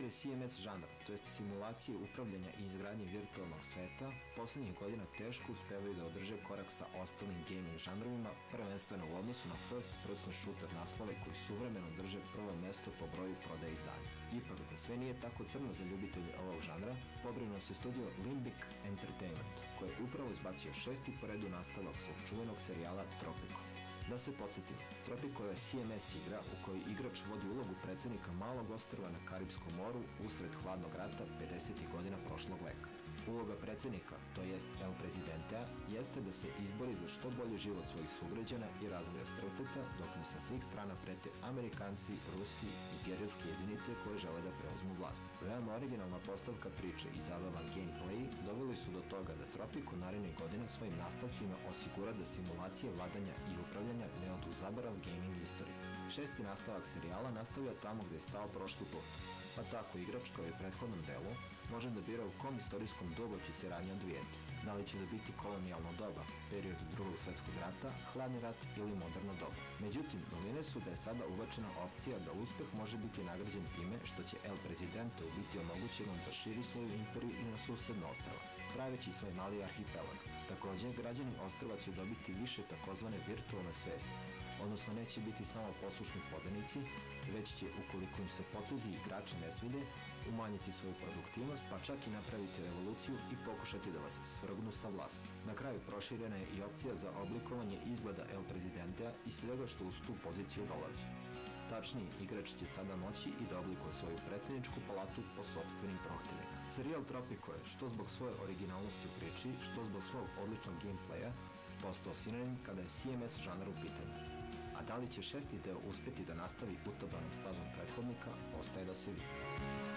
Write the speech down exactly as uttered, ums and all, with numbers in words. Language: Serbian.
je C M S žanr, to jest simulacije upravljanja i izgradnje virtualnog sveta, poslednjih godina teško uspevaju da održe korak sa ostalim gaming žanrovima, prvenstveno u odnosu na first person shooter naslove koji suvremeno drže prvo mesto po broju prodaje izdanja. Ipak, da sve nije tako crno za ljubitelje ovog žanra, pobrinuo se studio Limbic Entertainment, koji je upravo izbacio šesti po redu nastavak svog čuvenog serijala Tropico. Da se podsjetimo, Tropico je C M S igra u kojoj igrač vodi ulogu predsednika malog ostrva na Karibskom moru usred hladnog rata pedesetih godina prošlog veka. Uloga predsednika, to jest El Presidentea, jeste da se izbori za što bolji život svojih sugrađana i razvoja strelceta, dok mu sa svih strana prete Amerikanci, Rusi i gerilske jedinice koje žele da preuzmu vlast. Veoma originalna postavka priče i zabavan gameplay doveli su do toga da Tropico narednih godina svojim nastavcima osigura da simulacije vladanja i upravljanja ne odu u zaborav gaming istorije. Šesti nastavak serijala nastavlja tamo gde je stao prošli put, pa tako igrač kao i u prethodnom delu može da bira u kom istorijskom dobu će se radnje odvijeti. Da li će da biti kolonijalno doba, period drugog svetskog rata, hladni rat ili moderno doba. Međutim, novine su da je sada ubačena opcija da uspeh može biti nagrađen time što će El Presidente biti omogućeno da širi svoju imperiju i na susedno ostrava, praveći svoj mali arhipelag. Takođe, građani ostrava će dobiti više takozvane virtualne svesti, odnosno neće biti samo poslušni podanici, već će, ukoliko im se potezi igrača ne svide, umanjiti svoju produktivnost, pa čak i napraviti revoluciju i pokušati da vas svrgnu sa vlasti. Na kraju proširena je i opcija za oblikovanje izgleda El Presidentea i svega što uz tu poziciju dolazi. Tačniji, igrač će sada moći i da oblikuje svoju predsjedničku palatu po sopstvenim prohtjevima. Serijal Tropico je, što zbog svoje originalnosti u priči, što zbog svog odličnog gameplaya, postao sinonim kada je C M S žanr u pitanju. A da li će šesti deo uspjeti da nastavi utabanom stazom prethodnika, ostaje da se vidi.